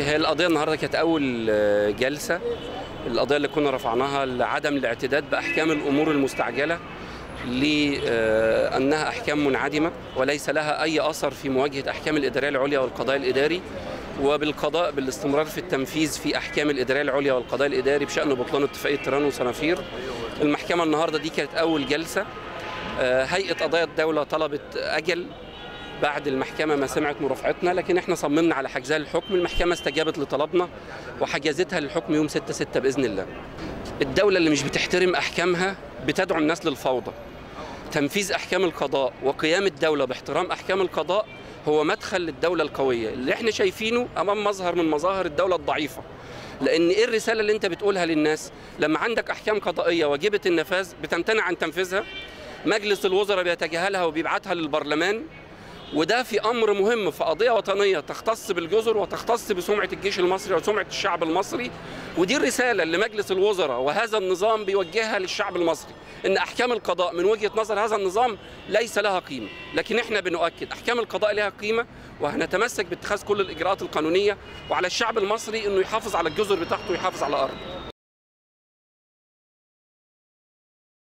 هي القضية النهاردة كانت أول جلسة. القضية اللي كنا رفعناها لعدم الاعتداد بأحكام الأمور المستعجلة لأنها أحكام منعدمة وليس لها أي أثر في مواجهة أحكام الإدارية العليا والقضاء الإداري، وبالقضاء بالاستمرار في التنفيذ في أحكام الإدارية العليا والقضاء الإداري بشأن بطلان اتفاقية تيران وصنافير. المحكمة النهاردة دي كانت أول جلسة. هيئة قضايا الدولة طلبت أجل بعد المحكمة ما سمعت مرافعتنا، لكن احنا صممنا على حجزها للحكم. المحكمة استجابت لطلبنا وحجزتها للحكم يوم 6/6 بإذن الله. الدولة اللي مش بتحترم أحكامها بتدعو الناس للفوضى. تنفيذ أحكام القضاء وقيام الدولة باحترام أحكام القضاء هو مدخل للدولة القوية اللي احنا شايفينه أمام مظهر من مظاهر الدولة الضعيفة. لأن إيه الرسالة اللي أنت بتقولها للناس لما عندك أحكام قضائية واجبة النفاذ بتمتنع عن تنفيذها؟ مجلس الوزراء بيتجاهلها وبيبعتها للبرلمان، وده في أمر مهم في قضية وطنية تختص بالجزر وتختص بسمعة الجيش المصري وسمعة الشعب المصري. ودي الرسالة اللي مجلس الوزراء وهذا النظام بيوجهها للشعب المصري، إن أحكام القضاء من وجهة نظر هذا النظام ليس لها قيمة، لكن إحنا بنؤكد أحكام القضاء لها قيمة وهنتمسك باتخاذ كل الإجراءات القانونية، وعلى الشعب المصري إنه يحافظ على الجزر بتاعته ويحافظ على أرضه.